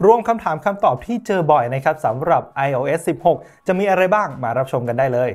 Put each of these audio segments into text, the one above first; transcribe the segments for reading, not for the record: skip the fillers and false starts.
รวมคำถามคำตอบที่เจอบ่อยนะครับสำหรับ iOS 16 จะมีอะไรบ้างมารับชมกันได้เลย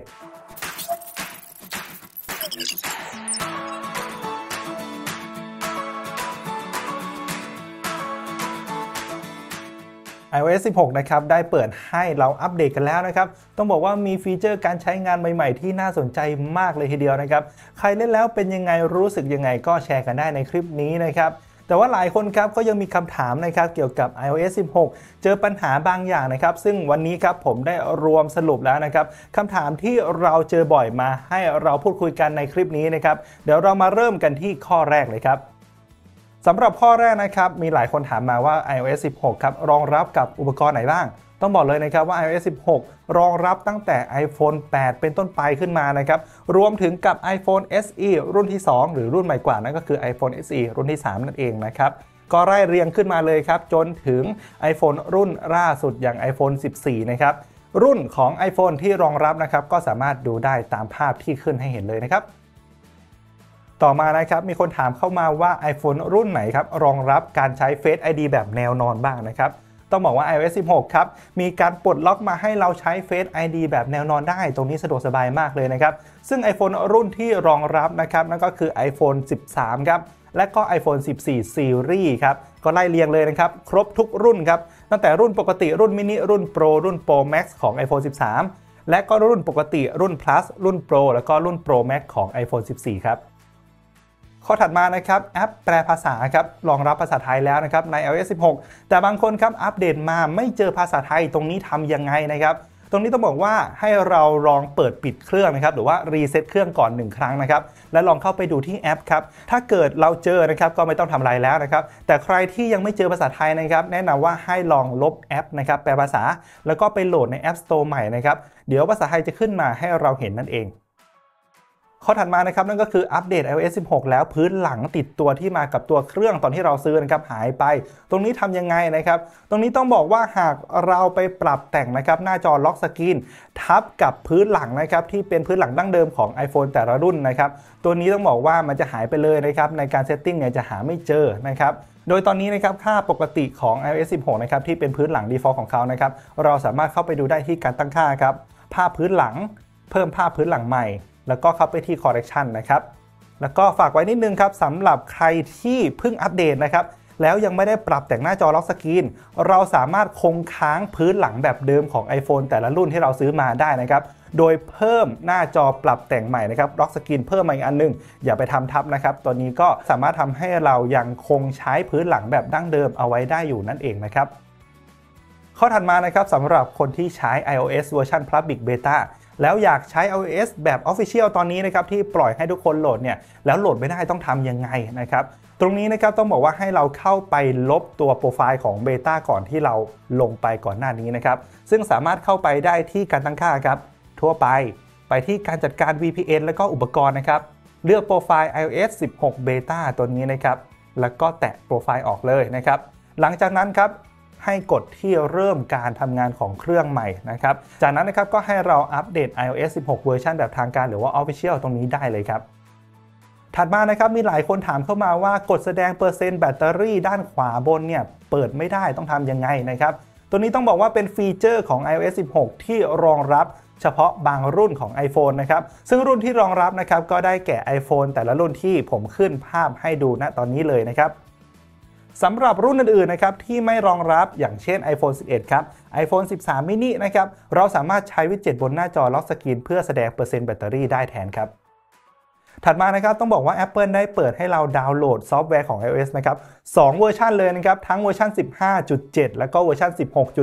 iOS 16 นะครับได้เปิดให้เราอัปเดตกันแล้วนะครับต้องบอกว่ามีฟีเจอร์การใช้งานใหม่ๆที่น่าสนใจมากเลยทีเดียวนะครับใครเล่นแล้วเป็นยังไงรู้สึกยังไงก็แชร์กันได้ในคลิปนี้นะครับแต่ว่าหลายคนครับก็ยังมีคำถามนะครับเกี่ยวกับ iOS 16 เจอปัญหาบางอย่างนะครับซึ่งวันนี้ครับผมได้รวมสรุปแล้วนะครับคำถามที่เราเจอบ่อยมาให้เราพูดคุยกันในคลิปนี้นะครับเดี๋ยวเรามาเริ่มกันที่ข้อแรกเลยครับสำหรับข้อแรกนะครับมีหลายคนถามมาว่า iOS 16 ครับรองรับกับอุปกรณ์ไหนบ้างต้องบอกเลยนะครับว่า iOS 16 รองรับตั้งแต่ iPhone 8 เป็นต้นไปขึ้นมานะครับรวมถึงกับ iPhone SE รุ่นที่ 2 หรือรุ่นใหม่กว่านั่นก็คือ iPhone SE รุ่นที่ 3 นั่นเองนะครับก็ไล่เรียงขึ้นมาเลยครับจนถึง iPhone รุ่นล่าสุดอย่าง iPhone 14 นะครับรุ่นของ iPhone ที่รองรับนะครับก็สามารถดูได้ตามภาพที่ขึ้นให้เห็นเลยนะครับต่อมานะครับมีคนถามเข้ามาว่า iPhone รุ่นไหนครับรองรับการใช้ Face ID แบบแนวนอนบ้างนะครับต้องบอกว่า iOS 16 ครับมีการปลดล็อกมาให้เราใช้ Face ID แบบแนวนอนได้ตรงนี้สะดวกสบายมากเลยนะครับซึ่ง iPhone รุ่นที่รองรับนะครับนั่นก็คือ iPhone 13 ครับและก็ iPhone 14 Series ครับก็ไล่เรียงเลยนะครับครบทุกรุ่นครับตั้งแต่รุ่นปกติรุ่นมินิรุ่น Pro รุ่น Pro Max ของ iPhone 13 และก็รุ่นปกติรุ่น Plus รุ่น Pro แล้วก็รุ่น Pro Max ของ iPhone 14 ครับข้อถัดมานะครับแอปแปลภาษาครับรองรับภาษาไทยแล้วนะครับใน iOS 16 แต่บางคนครับอัปเดตมาไม่เจอภาษาไทยตรงนี้ทำยังไงนะครับตรงนี้ต้องบอกว่าให้เราลองเปิดปิดเครื่องนะครับหรือว่ารีเซ็ตเครื่องก่อน1ครั้งนะครับและลองเข้าไปดูที่แอปครับถ้าเกิดเราเจอนะครับก็ไม่ต้องทำอะไรแล้วนะครับแต่ใครที่ยังไม่เจอภาษาไทยนะครับแนะนำว่าให้ลองลบแอปนะครับแปลภาษาแล้วก็ไปโหลดใน App Store ใหม่นะครับเดี๋ยวภาษาไทยจะขึ้นมาให้เราเห็นนั่นเองข้อถัดมานะครับนั่นก็คืออัปเดต iOS 16 แล้วพื้นหลังติดตัวที่มากับตัวเครื่องตอนที่เราซื้อนะครับหายไปตรงนี้ทำยังไงนะครับตรงนี้ต้องบอกว่าหากเราไปปรับแต่งนะครับหน้าจอล็อกสกรีนทับกับพื้นหลังนะครับที่เป็นพื้นหลังดั้งเดิมของ iPhone แต่ละรุ่นนะครับตัวนี้ต้องบอกว่ามันจะหายไปเลยนะครับในการเซตติ้งเนี่ยจะหาไม่เจอนะครับโดยตอนนี้นะครับค่าปกติของ iOS 16 นะครับที่เป็นพื้นหลัง default ของเขานะครับเราสามารถเข้าไปดูได้ที่การตั้งค่าครับภาพพื้นหลังเพิ่มภาพพื้นหลังใหม่แล้วก็เข้าไปที่ correction นะครับแล้วก็ฝากไว้นิดนึงครับสำหรับใครที่เพิ่งอัปเดตนะครับแล้วยังไม่ได้ปรับแต่งหน้าจอล็อกสกรีนเราสามารถคงค้างพื้นหลังแบบเดิมของ iPhone แต่ละรุ่นที่เราซื้อมาได้นะครับโดยเพิ่มหน้าจอปรับแต่งใหม่นะครับล็อกสกรีนเพิ่มมาอีกอันนึงอย่าไปทำทับนะครับตัวนี้ก็สามารถทำให้เรายังคงใช้พื้นหลังแบบดั้งเดิมเอาไว้ได้อยู่นั่นเองนะครับข้อถัดมานะครับสำหรับคนที่ใช้ iOS เวอร์ชัน Public Betaแล้วอยากใช้ iOS แบบ Official ตอนนี้นะครับที่ปล่อยให้ทุกคนโหลดเนี่ยแล้วโหลดไม่ได้ต้องทำยังไงนะครับตรงนี้นะครับต้องบอกว่าให้เราเข้าไปลบตัวโปรไฟล์ของ Beta ก่อนที่เราลงไปก่อนหน้านี้นะครับซึ่งสามารถเข้าไปได้ที่การตั้งค่าครับทั่วไปที่การจัดการ VPN แล้วก็อุปกรณ์นะครับเลือกโปรไฟล์ iOS 16 Beta ตัวนี้นะครับแล้วก็แตะโปรไฟล์ออกเลยนะครับหลังจากนั้นครับให้กดที่เริ่มการทำงานของเครื่องใหม่นะครับจากนั้นนะครับก็ให้เราอัปเดต iOS 16 เวอร์ชันแบบทางการหรือว่า Official ตรงนี้ได้เลยครับถัดมานะครับมีหลายคนถามเข้ามาว่ากดแสดงเปอร์เซ็นต์แบตเตอรี่ด้านขวาบนเนี่ยเปิดไม่ได้ต้องทำยังไงนะครับตัวนี้ต้องบอกว่าเป็นฟีเจอร์ของ iOS 16 ที่รองรับเฉพาะบางรุ่นของ iPhone นะครับซึ่งรุ่นที่รองรับนะครับก็ได้แก่ iPhone แต่ละรุ่นที่ผมขึ้นภาพให้ดูณตอนนี้เลยนะครับสำหรับรุ่นอื่นๆนะครับที่ไม่รองรับอย่างเช่น iPhone 11 ครับ iPhone 13 mini นะครับเราสามารถใช้วิดเจ็ตบนหน้าจอล็อกสกรีนเพื่อแสดงเปอร์เซ็นต์แบตเตอรี่ได้แทนครับถัดมานะครับต้องบอกว่า Apple ได้เปิดให้เราดาวน์โหลดซอฟต์แวร์ของ iOS นะครับ2เวอร์ชันเลยนะครับทั้งเวอร์ชัน 15.7 แล้วก็เวอร์ชัน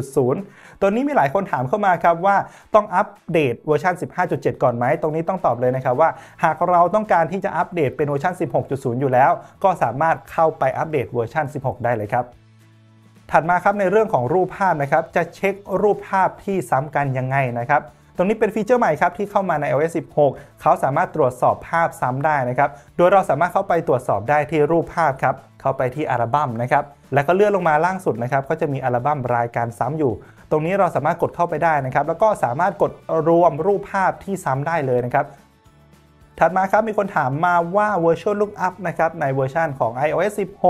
16.0 ตัวนี้มีหลายคนถามเข้ามาครับว่าต้องอัปเดตเวอร์ชัน 15.7 ก่อนไหมตรงนี้ต้องตอบเลยนะครับว่าหากเราต้องการที่จะอัปเดตเป็นเวอร์ชัน 16.0 อยู่แล้วก็สามารถเข้าไปอัปเดตเวอร์ชัน 16 ได้เลยครับถัดมาครับในเรื่องของรูปภาพนะครับจะเช็ครูปภาพที่ซ้ำกันยังไงนะครับตรงนี้เป็นฟีเจอร์ใหม่ครับที่เข้ามาใน iOS 16 เขาสามารถตรวจสอบภาพซ้ำได้นะครับโดยเราสามารถเข้าไปตรวจสอบได้ที่รูปภาพครับเข้าไปที่อัลบั้มนะครับแล้วก็เลื่อนลงมาล่างสุดนะครับก็จะมีอัลบั้มรายการซ้ำอยู่ตรงนี้เราสามารถกดเข้าไปได้นะครับแล้วก็สามารถกดรวมรูปภาพที่ซ้ำได้เลยนะครับถัดมาครับมีคนถามมาว่า Virtual Lookup นะครับในเวอร์ชันของ iOS 16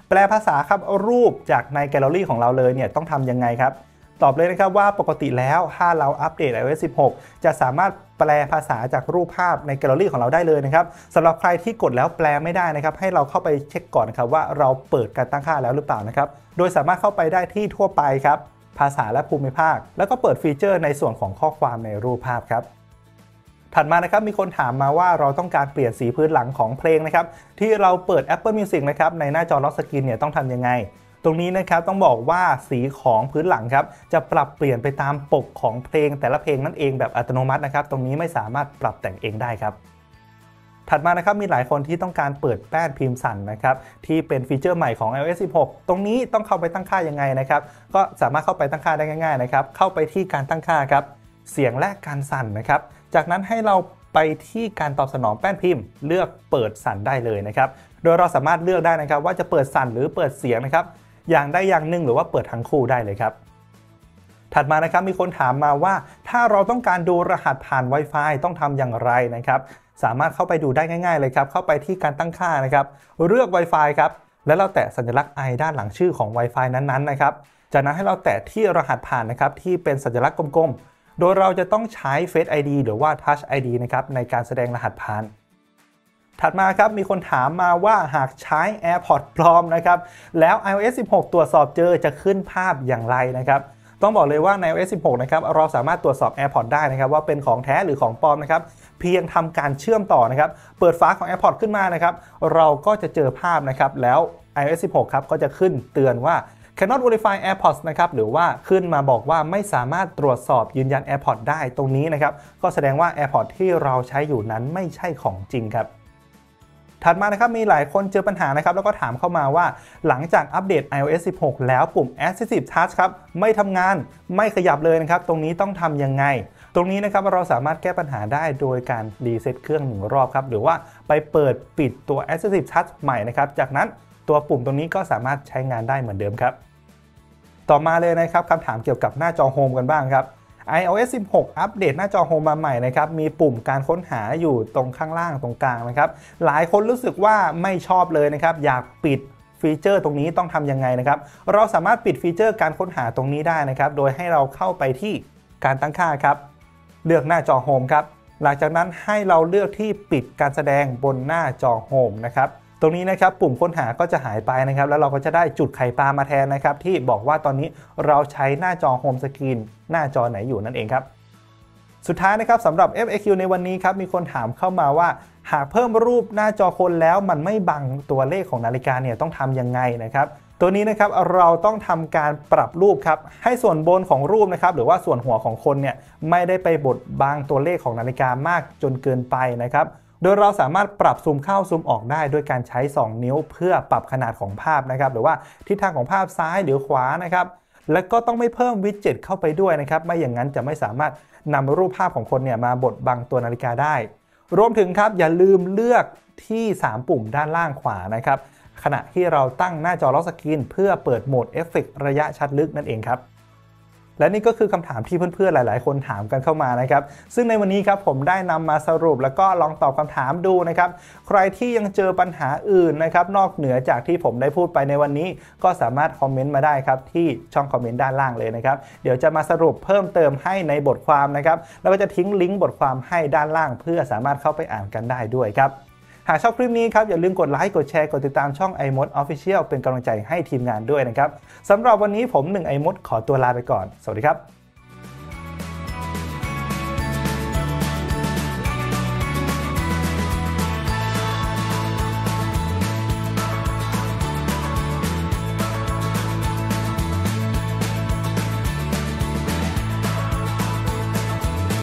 แปลภาษาครับรูปจากในแกลเลอรี่ของเราเลยเนี่ยต้องทำยังไงครับตอบเลยนะครับว่าปกติแล้วถ้าเราอัปเดต iOS 16 จะสามารถแปลภาษาจากรูปภาพในแกลเลอรี่ของเราได้เลยนะครับสำหรับใครที่กดแล้วแปลไม่ได้นะครับให้เราเข้าไปเช็คก่อนนะครับว่าเราเปิดการตั้งค่าแล้วหรือเปล่านะครับโดยสามารถเข้าไปได้ที่ทั่วไปครับภาษาและภูมิภาคแล้วก็เปิดฟีเจอร์ในส่วนของข้อความในรูปภาพครับถัดมานะครับมีคนถามมาว่าเราต้องการเปลี่ยนสีพื้นหลังของเพลงนะครับที่เราเปิด Apple Music นะครับในหน้าจอล็อกสกรีนเนี่ยต้องทำยังไงตรงนี้นะครับต้องบอกว่าสีของพื้นหลังครับจะปรับเปลี่ยนไปตามปกของเพลงแต่ละเพลงนั่นเองแบบอัตโนมัตินะครับตรงนี้ไม่สามารถปรับแต่งเองได้ครับถัดมานะครับมีหลายคนที่ต้องการเปิดแป้นพิมพ์สั่นนะครับที่เป็นฟีเจอร์ใหม่ของ iOS 16 ตรงนี้ต้องเข้าไปตั้งค่ายังไงนะครับก็สามารถเข้าไปตั้งค่าได้ง่ายๆนะครับเข้าไปที่การตั้งค่าครับเสียงและการสั่นนะครับจากนั้นให้เราไปที่การตอบสนองแป้นพิมพ์เลือกเปิดสั่นได้เลยนะครับโดยเราสามารถเลือกได้นะครับว่าจะเปิดสั่นหรือเปิดเสียงนะครับอย่างใดอย่างหนึ่งหรือว่าเปิดทั้งคู่ได้เลยครับถัดมานะครับมีคนถามมาว่าถ้าเราต้องการดูรหัสผ่าน Wi-Fi ต้องทำอย่างไรนะครับสามารถเข้าไปดูได้ง่ายๆเลยครับเข้าไปที่การตั้งค่านะครับเลือก Wi-Fi ครับแล้วเราแตะสัญลักษณ์ i ด้านหลังชื่อของ Wi-Fi นั้นๆนะครับจากนั้นให้เราแตะที่รหัสผ่านนะครับที่เป็นสัญลักษณ์กลมๆโดยเราจะต้องใช้ Face ID หรือว่า Touch ID นะครับในการแสดงรหัสผ่านถัดมาครับมีคนถามมาว่าหากใช้ AirPods ปลอมนะครับแล้ว iOS 16 ตรวจสอบเจอจะขึ้นภาพอย่างไรนะครับต้องบอกเลยว่าใน iOS 16 นะครับเราสามารถตรวจสอบ AirPods ได้นะครับว่าเป็นของแท้หรือของปลอมนะครับเพียงทำการเชื่อมต่อนะครับเปิดฝาของ AirPods ขึ้นมานะครับเราก็จะเจอภาพนะครับแล้ว iOS 16 ครับก็จะขึ้นเตือนว่า cannot verify AirPods นะครับหรือว่าขึ้นมาบอกว่าไม่สามารถตรวจสอบยืนยัน AirPods ได้ตรงนี้นะครับก็แสดงว่า AirPods ที่เราใช้อยู่นั้นไม่ใช่ของจริงครับถัดมานะครับมีหลายคนเจอปัญหานะครับแล้วก็ถามเข้ามาว่าหลังจากอัปเดต iOS 16 แล้วปุ่ม Assistive Touch ครับไม่ทำงานไม่ขยับเลยนะครับตรงนี้ต้องทำยังไงตรงนี้นะครับเราสามารถแก้ปัญหาได้โดยการรีเซ็ตเครื่อง1รอบครับหรือว่าไปเปิดปิดตัว Assistive Touch ใหม่นะครับจากนั้นตัวปุ่มตรงนี้ก็สามารถใช้งานได้เหมือนเดิมครับต่อมาเลยนะครับคำถามเกี่ยวกับหน้าจอโฮมกันบ้างครับiOS 16 อัปเดตหน้าจอโฮมมาใหม่นะครับมีปุ่มการค้นหาอยู่ตรงข้างล่างตรงกลางนะครับหลายคนรู้สึกว่าไม่ชอบเลยนะครับอยากปิดฟีเจอร์ตรงนี้ต้องทำยังไงนะครับเราสามารถปิดฟีเจอร์การค้นหาตรงนี้ได้นะครับโดยให้เราเข้าไปที่การตั้งค่าครับเลือกหน้าจอโฮมครับหลังจากนั้นให้เราเลือกที่ปิดการแสดงบนหน้าจอโฮมนะครับตรงนี้นะครับปุ่มค้นหาก็จะหายไปนะครับแล้วเราก็จะได้จุดไข่ปลามาแทนนะครับที่บอกว่าตอนนี้เราใช้หน้าจอโฮมสกรีนหน้าจอไหนอยู่นั่นเองครับสุดท้ายนะครับสำหรับ FAQ ในวันนี้ครับมีคนถามเข้ามาว่าหากเพิ่มรูปหน้าจอคนแล้วมันไม่บังตัวเลขของนาฬิกาเนี่ยต้องทำยังไงนะครับตัวนี้นะครับเราต้องทำการปรับรูปครับให้ส่วนบนของรูปนะครับหรือว่าส่วนหัวของคนเนี่ยไม่ได้ไปบดบังตัวเลขของนาฬิกามากจนเกินไปนะครับโดยเราสามารถปรับซูมเข้าซูมออกได้ด้วยการใช้2นิ้วเพื่อปรับขนาดของภาพนะครับหรือว่าทิศทางของภาพซ้ายหรือขวานะครับและก็ต้องไม่เพิ่มวิดเจ็ตเข้าไปด้วยนะครับไม่อย่างนั้นจะไม่สามารถนำรูปภาพของคนเนี่ยมาบดบังตัวนาฬิกาได้รวมถึงครับอย่าลืมเลือกที่3ปุ่มด้านล่างขวานะครับขณะที่เราตั้งหน้าจอล็อกสกรีนเพื่อเปิดโหมดเอฟเฟกต์ระยะชัดลึกนั่นเองครับและนี่ก็คือคำถามที่เพื่อนๆหลายๆคนถามกันเข้ามานะครับซึ่งในวันนี้ครับผมได้นำมาสรุปแล้วก็ลองตอบคำถามดูนะครับใครที่ยังเจอปัญหาอื่นนะครับนอกเหนือจากที่ผมได้พูดไปในวันนี้ก็สามารถคอมเมนต์มาได้ครับที่ช่องคอมเมนต์ด้านล่างเลยนะครับเดี๋ยวจะมาสรุปเพิ่มเติมให้ในบทความนะครับแล้วก็จะทิ้งลิงก์บทความให้ด้านล่างเพื่อสามารถเข้าไปอ่านกันได้ด้วยครับหากชอบคลิปนี้ครับอย่าลืมกดไลค์กดแชร์กดติดตามช่อง iMod Official เป็นกำลังใจให้ทีมงานด้วยนะครับสำหรับวันนี้ผม1 iMod ขอตัวลาไปก่อนสวัสดีครับ